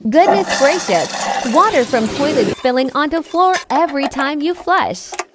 Goodness gracious! Water from toilet spilling onto floor every time you flush.